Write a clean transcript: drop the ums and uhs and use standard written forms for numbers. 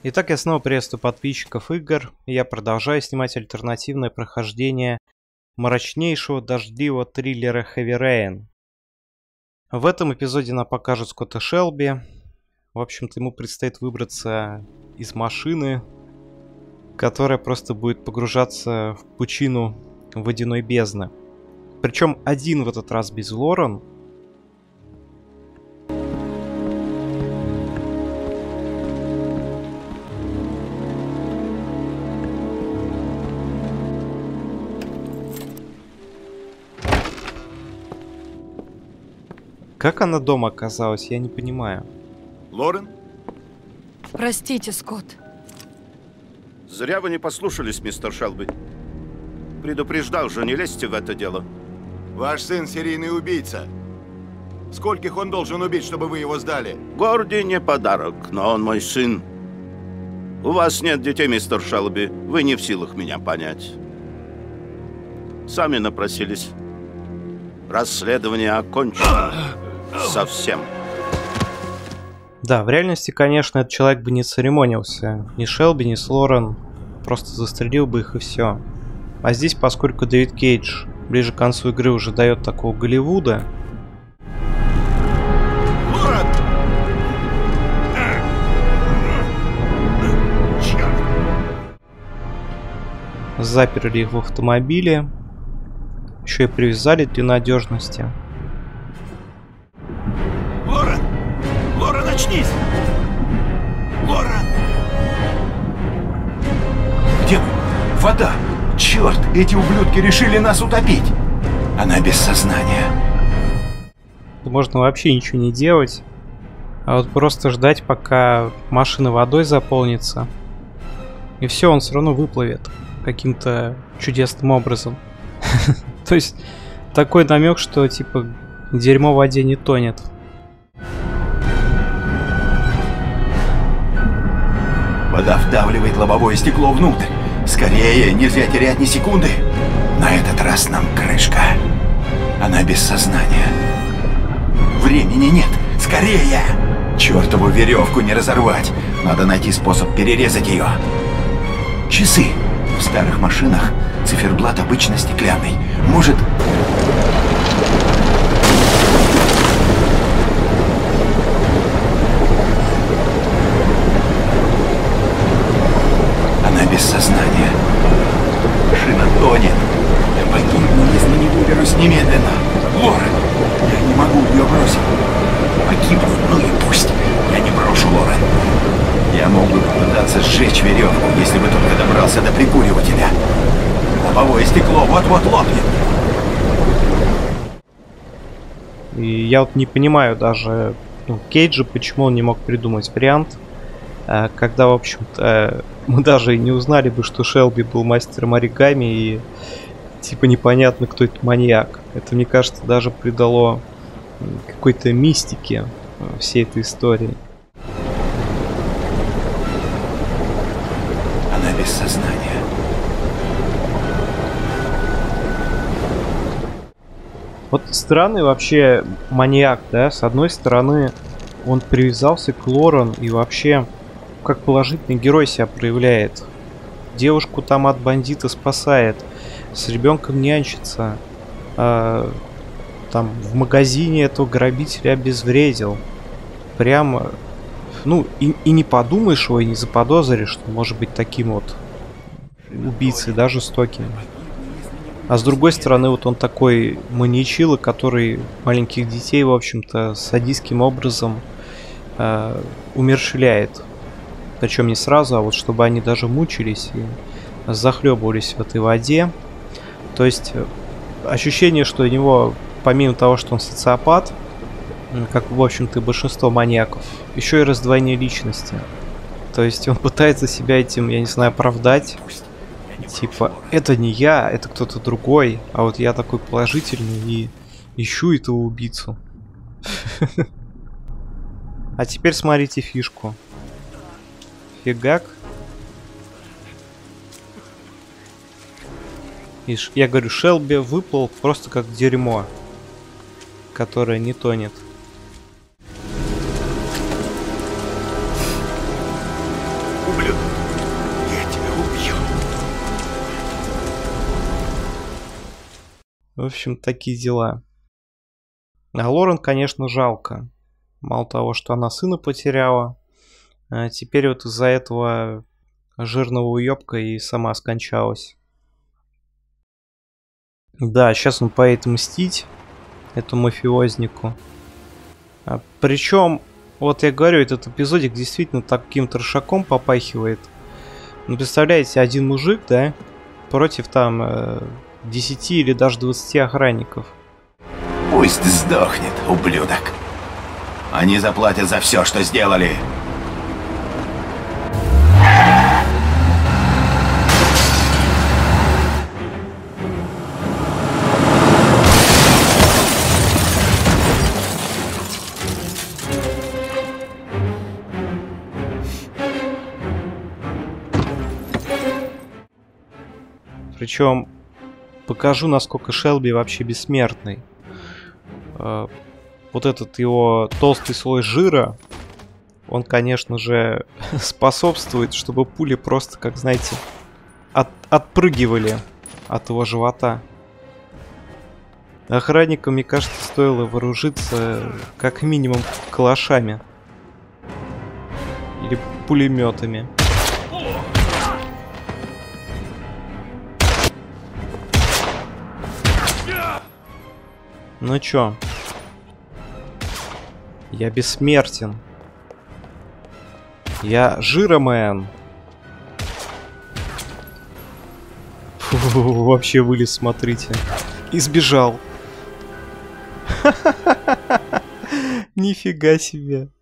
Итак, я снова приветствую подписчиков игр, и я продолжаю снимать альтернативное прохождение мрачнейшего дождливого триллера Heavy Rain. В этом эпизоде нам покажут Скотта Шелби. В общем-то, ему предстоит выбраться из машины, которая просто будет погружаться в пучину водяной бездны. Причем один в этот раз без Лорен. Как она дома оказалась, я не понимаю. Лорен? Простите, Скотт. Зря вы не послушались, мистер Шелби. Предупреждал же, не лезьте в это дело. Ваш сын серийный убийца. Скольких он должен убить, чтобы вы его сдали? Горди не подарок, но он мой сын. У вас нет детей, мистер Шелби. Вы не в силах меня понять. Сами напросились. Расследование окончено. Совсем. Да, в реальности, конечно, этот человек бы не церемонился. Ни Шелби, ни с Лорен. Просто застрелил бы их и все. А здесь, поскольку Дэвид Кейдж ближе к концу игры уже дает такого Голливуда. Лорен! Заперли их в автомобиле. Еще и привязали для надежности. Лорен! Лорен, очнись! Лорен! Где вы? Вода! Черт, эти ублюдки решили нас утопить! Она без сознания. Можно вообще ничего не делать. А вот просто ждать, пока машина водой заполнится. И все, он все равно выплывет. Каким-то чудесным образом. То есть, такой намек, что типа дерьмо в воде не тонет. Вода вдавливает лобовое стекло внутрь. Скорее, нельзя терять ни секунды. На этот раз нам крышка. Она без сознания. Времени нет. Скорее! Чертову веревку не разорвать. Надо найти способ перерезать ее. Часы. В старых машинах циферблат обычно стеклянный. Может... Она без сознания. Машина тонет. Я погибну, если не выберусь немедленно. Лорен, я не могу ее бросить. Погибну, ну и пусть. Я не брошу Лорен. Я мог бы попытаться сжечь веревку, если бы только добрался до прикуривателя. Лобовое стекло вот-вот лопнет. И я вот не понимаю даже Кейджа, почему он не мог придумать вариант, когда, в общем-то, мы даже и не узнали бы, что Шелби был мастером оригами, и типа непонятно, кто этот маньяк. Это, мне кажется, даже придало какой-то мистики всей этой истории. Она без сознания. Вот странный вообще маньяк, да? С одной стороны, он привязался к Лорен и вообще как положительный герой себя проявляет. Девушку там от бандита спасает, с ребенком нянчится, там в магазине этого грабителя обезвредил. Прямо, ну и не подумаешь его, и не заподозришь, что может быть таким вот убийцей, да, жестоким. А с другой стороны, вот он такой маньячило, который маленьких детей, в общем-то, садистским образом умерщвляет. Причем не сразу, а вот чтобы они даже мучились и захлебывались в этой воде. То есть ощущение, что у него, помимо того, что он социопат, как, в общем-то, и большинство маньяков, еще и раздвоение личности. То есть он пытается себя этим, я не знаю, оправдать. Типа, это не я, это кто-то другой, а вот я такой положительный и ищу этого убийцу. А теперь смотрите фишку. Фигак. И я говорю, Шелби выплыл просто как дерьмо, которое не тонет. В общем, такие дела. А Лорен, конечно, жалко. Мало того, что она сына потеряла, а теперь вот из-за этого жирного уёбка и сама скончалась. Да, сейчас он поедет мстить этому мафиознику. Причем, вот я говорю, этот эпизодик действительно таким трешаком попахивает. Ну, представляете, один мужик, да, против там 10 или даже 20 охранников. Пусть сдохнет, ублюдок. Они заплатят за все, что сделали. Причем покажу, насколько Шелби вообще бессмертный. Вот этот его толстый слой жира, он, конечно же, способствует, чтобы пули просто, как знаете, отпрыгивали от его живота. Охранникам, мне кажется, стоило вооружиться как минимум калашами или пулеметами. Ну чё? Я бессмертен. Я жиромен. Фу, вообще вылез, смотрите. И сбежал. Нифига себе.